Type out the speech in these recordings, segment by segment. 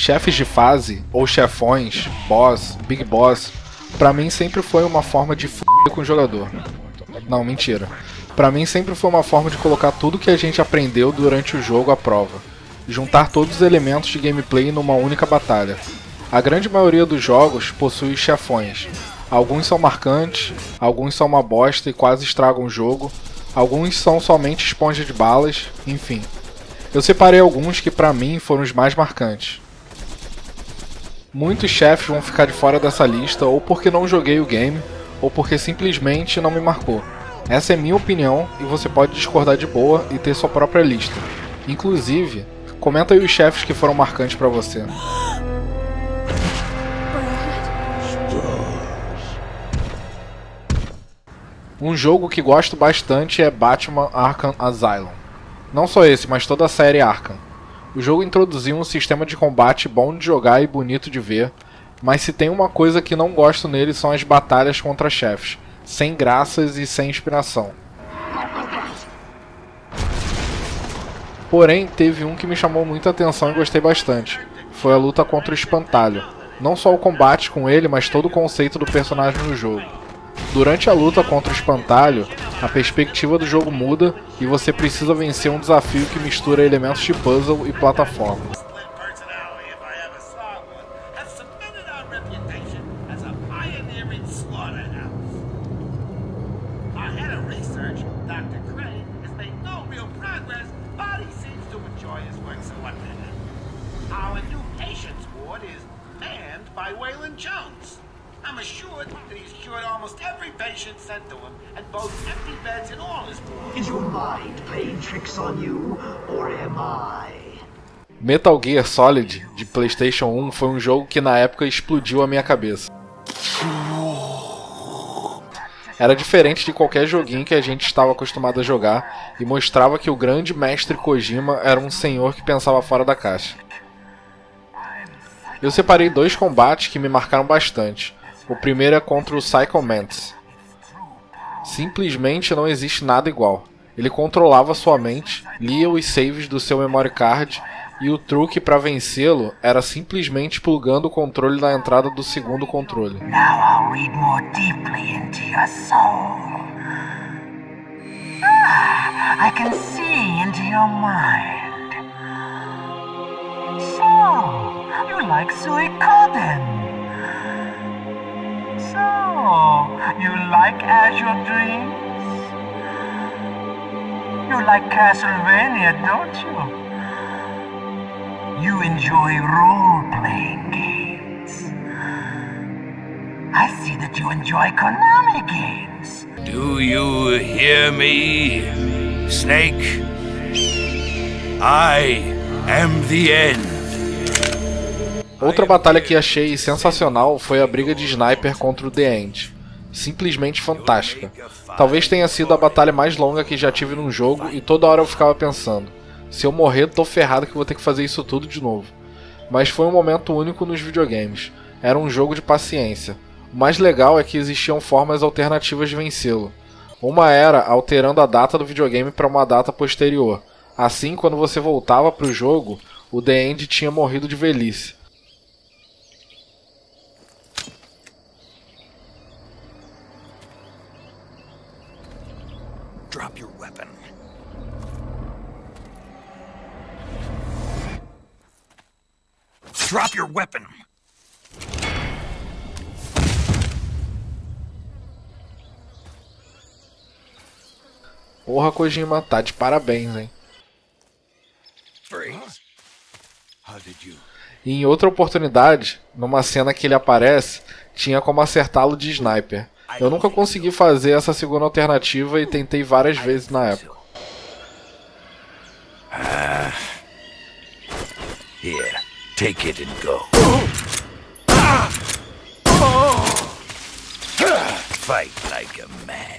Chefes de fase, ou chefões, boss, big boss, pra mim sempre foi uma forma de f*** com o jogador. Não, mentira. Pra mim sempre foi uma forma de colocar tudo que a gente aprendeu durante o jogo à prova. Juntar todos os elementos de gameplay numa única batalha. A grande maioria dos jogos possui chefões. Alguns são marcantes, alguns são uma bosta e quase estragam o jogo, alguns são somente esponja de balas, enfim. Eu separei alguns que pra mim foram os mais marcantes. Muitos chefes vão ficar de fora dessa lista ou porque não joguei o game, ou porque simplesmente não me marcou. Essa é minha opinião e você pode discordar de boa e ter sua própria lista. Inclusive, comenta aí os chefes que foram marcantes pra você. Um jogo que gosto bastante é Batman Arkham Asylum. Não só esse, mas toda a série Arkham. O jogo introduziu um sistema de combate bom de jogar e bonito de ver, mas se tem uma coisa que não gosto nele são as batalhas contra chefes, sem graças e sem inspiração. Porém, teve um que me chamou muita atenção e gostei bastante. Foi a luta contra o Espantalho. Não só o combate com ele, mas todo o conceito do personagem no jogo. Durante a luta contra o Espantalho, a perspectiva do jogo muda e você precisa vencer um desafio que mistura elementos de puzzle e plataforma. I'm assured that he's cured almost every patient sent to him, and both empty beds in all his wards. Is your mind playing tricks on you, or am I? Metal Gear Solid, de PlayStation 1, foi um jogo que na época explodiu a minha cabeça. Era diferente de qualquer joguinho que a gente estava acostumado a jogar, e mostrava que o grande mestre Kojima era um senhor que pensava fora da caixa. Eu separei dois combates que me marcaram bastante. O primeiro é contra o Psycho Mantis. Simplesmente não existe nada igual. Ele controlava sua mente, lia os saves do seu memory card e o truque para vencê-lo era simplesmente plugando o controle na entrada do segundo controle. Now I'll read more deeply into your soul. I can see into your mind. So, you like Suikoden? So, you like Azure Dreams? You like Castlevania, don't you? You enjoy role-playing games. I see that you enjoy Konami games. Do you hear me, Snake? I am the end. Outra batalha que achei sensacional foi a briga de Sniper contra o The End. Simplesmente fantástica. Talvez tenha sido a batalha mais longa que já tive num jogo e toda hora eu ficava pensando: se eu morrer, tô ferrado que vou ter que fazer isso tudo de novo. Mas foi um momento único nos videogames. Era um jogo de paciência. O mais legal é que existiam formas alternativas de vencê-lo. Uma era alterando a data do videogame para uma data posterior. Assim, quando você voltava para o jogo, o The End tinha morrido de velhice. Drop your weapon. Drop your weapon. Porra, Kojima, tá de parabéns, hein? E em outra oportunidade, numa cena que ele aparece, tinha como acertá-lo de sniper. Eu nunca consegui fazer essa segunda alternativa e tentei várias vezes na época. Here, take it and go. Fight like a man.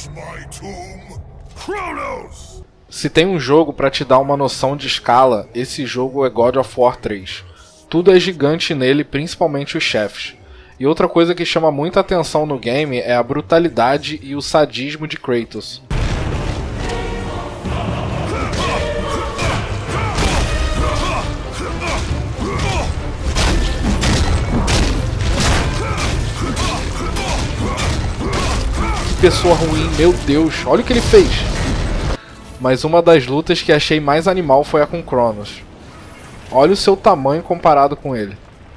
my tomb? Kronos! Se tem um jogo pra te dar uma noção de escala, esse jogo é God of War 3. Tudo é gigante nele, principalmente os chefes. E outra coisa que chama muita atenção no game é a brutalidade e o sadismo de Kratos. Que pessoa ruim, meu Deus, olha o que ele fez! Mas uma das lutas que achei mais animal foi a com Kronos. Olha o seu tamanho comparado com ele.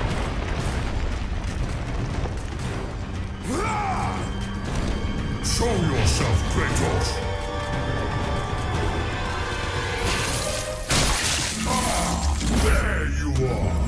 Show yourself, Kratos! There you are!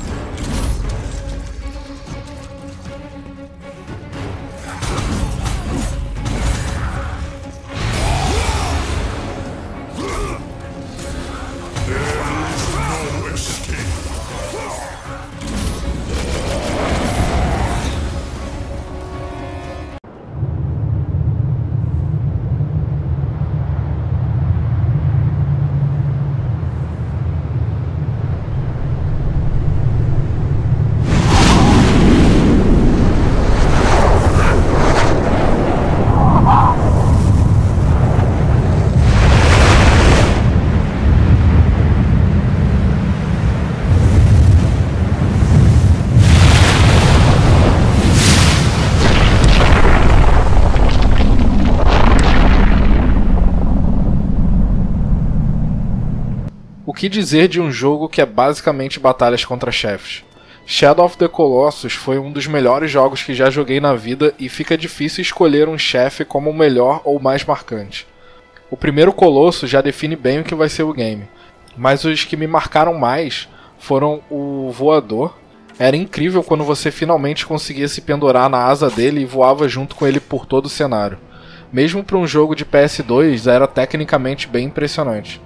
O que dizer de um jogo que é basicamente batalhas contra chefes? Shadow of the Colossus foi um dos melhores jogos que já joguei na vida e fica difícil escolher um chefe como o melhor ou mais marcante. O primeiro Colosso já define bem o que vai ser o game, mas os que me marcaram mais foram o voador. Era incrível quando você finalmente conseguia se pendurar na asa dele e voava junto com ele por todo o cenário. Mesmo para um jogo de PS2 era tecnicamente bem impressionante.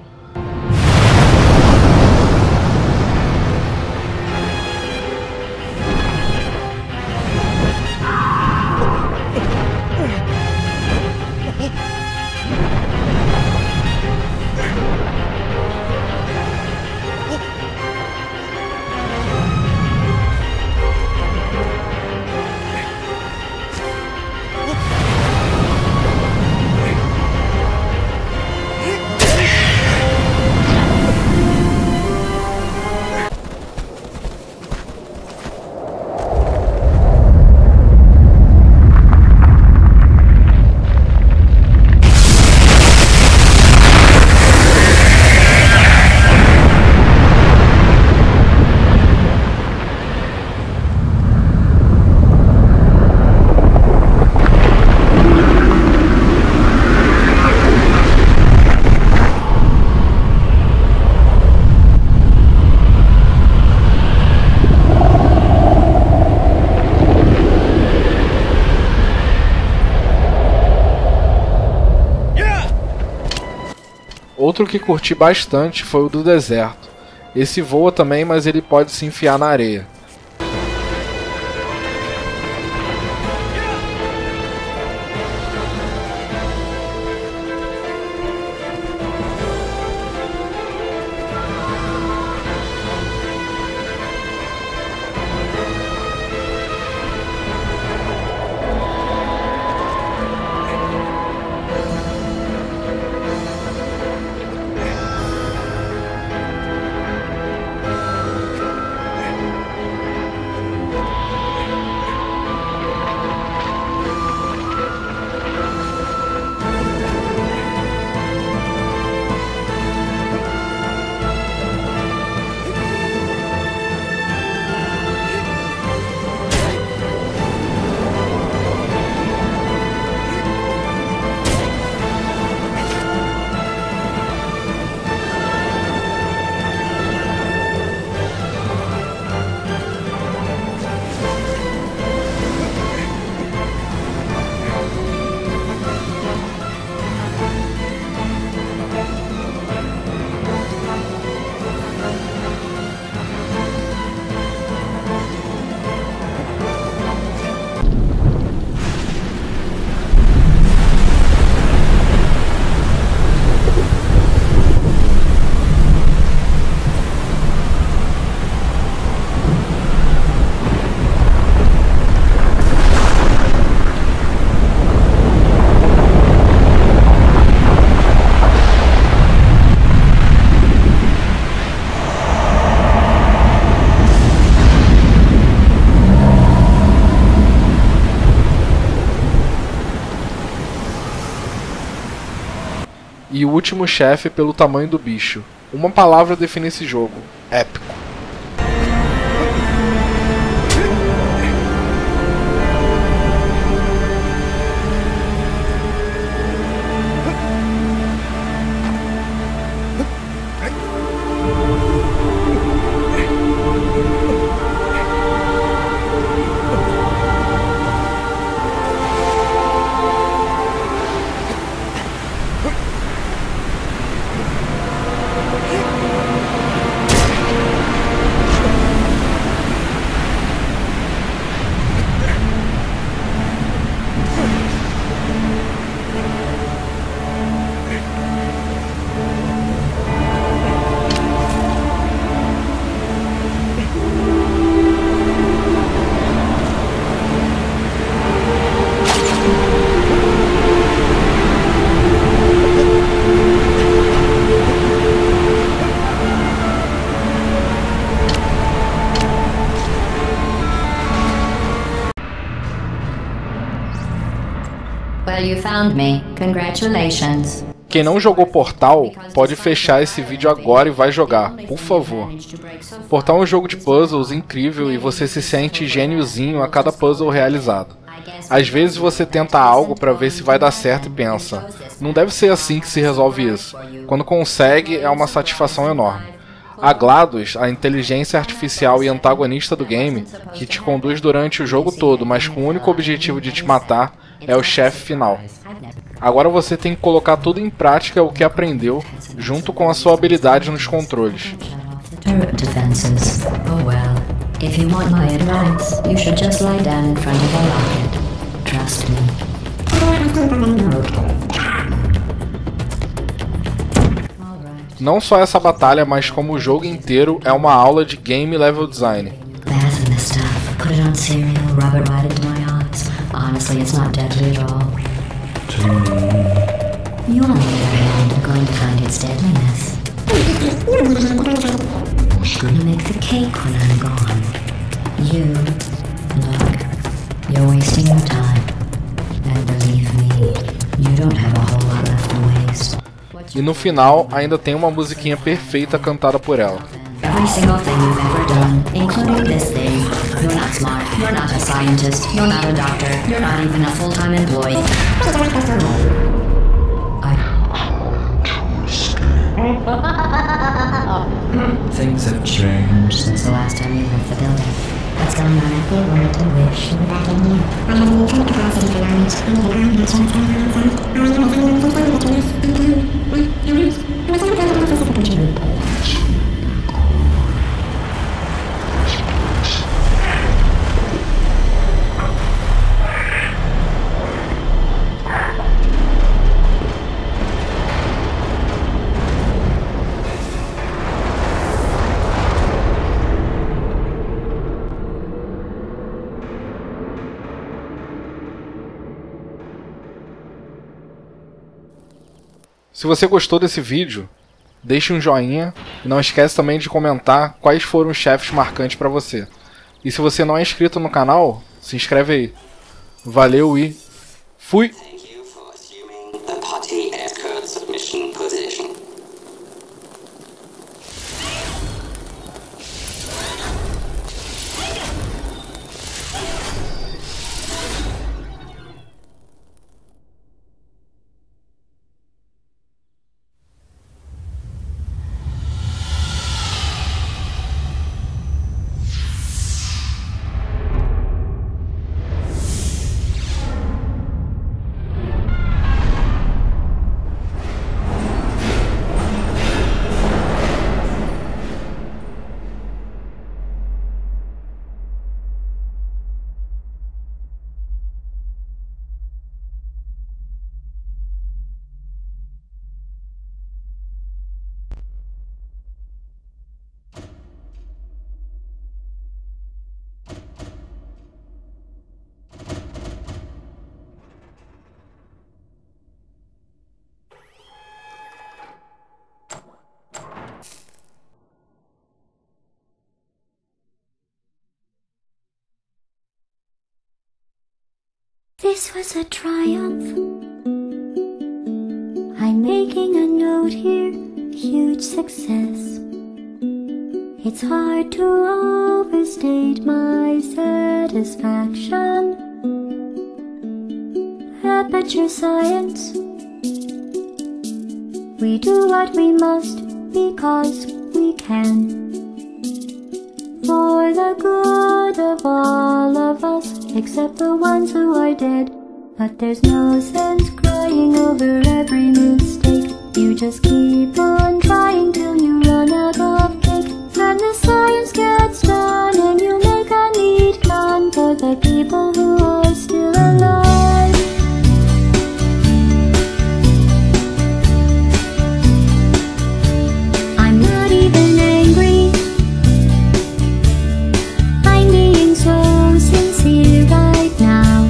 Outro que curti bastante foi o do deserto. Esse voa também, mas ele pode se enfiar na areia. E o último chefe pelo tamanho do bicho. Uma palavra define esse jogo: épico. Well, you found me. Congratulations. Quem não jogou Portal, pode fechar esse vídeo agora e vai jogar, por favor. Portal é um jogo de puzzles incrível e você se sente gêniozinho a cada puzzle realizado. Às vezes você tenta algo para ver se vai dar certo e pensa, não deve ser assim que se resolve isso. Quando consegue, é uma satisfação enorme. A GLaDOS, a inteligência artificial e antagonista do game, que te conduz durante o jogo todo, mas com o único objetivo de te matar, é o chefe final. Agora você tem que colocar tudo em prática o que aprendeu, junto com a sua habilidade nos controles. Não só essa batalha, mas como o jogo inteiro é uma aula de game level design. Honestly, it's not deadly at all. You, on the other hand, are going to find its deadliness. Gonna make the cake when I'm gone. You, look, you're wasting your time. And believe me, you don't have a whole lot left to waste. E no final, ainda tem uma musiquinha perfeita cantada por ela. Every single thing you've ever done, including this thing. You're not smart, you're not a scientist, you're not a doctor, you're not even a full-time employee. Things have changed since the last time you left the building. What's going on if you wanted to wish you were back in here? I have an infinite capacity for knowledge. I need a ground that's what's going on outside. I want to know if anyone can find between us. Se você gostou desse vídeo, deixe um joinha e não esquece também de comentar quais foram os chefes marcantes para você. E se você não é inscrito no canal, se inscreve aí. Valeu e fui! This was a triumph. I'm making a huge success. It's hard to overstate my satisfaction. Aperture Science. We do what we must because we can. For the good of all of us, except the ones who are dead. But there's no sense crying over every mistake. You just keep on trying till you run out of cake. And the science gets done and you make a neat gun for the people who are still alive. I'm not even angry. I'm being so sincere right now.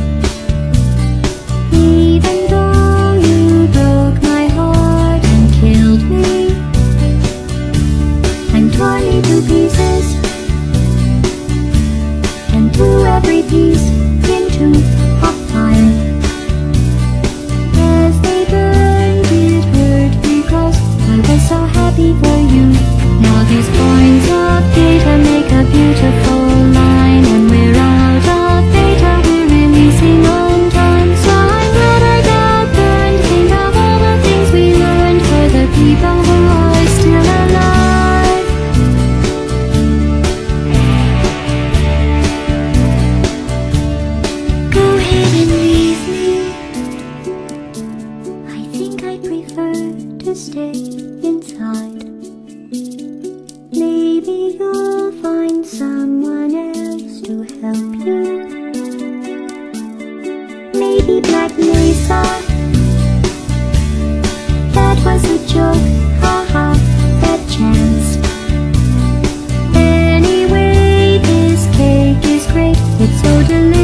Even though you broke my heart and killed me and tore me to pieces and threw every piece into a fire. As they burned, it hurt because I was so happy for you. Now these points of data make a beautiful line, and we're out of data, we're releasing on time. So I'm glad I got burned. Think of all the things we learned for the people who are still alive. Go ahead and leave me. I think I prefer to stay inside. Maybe you'll find someone else to help you. Maybe Black Mesa. That was a joke, haha, that chance. Anyway, this cake is great, it's so delicious.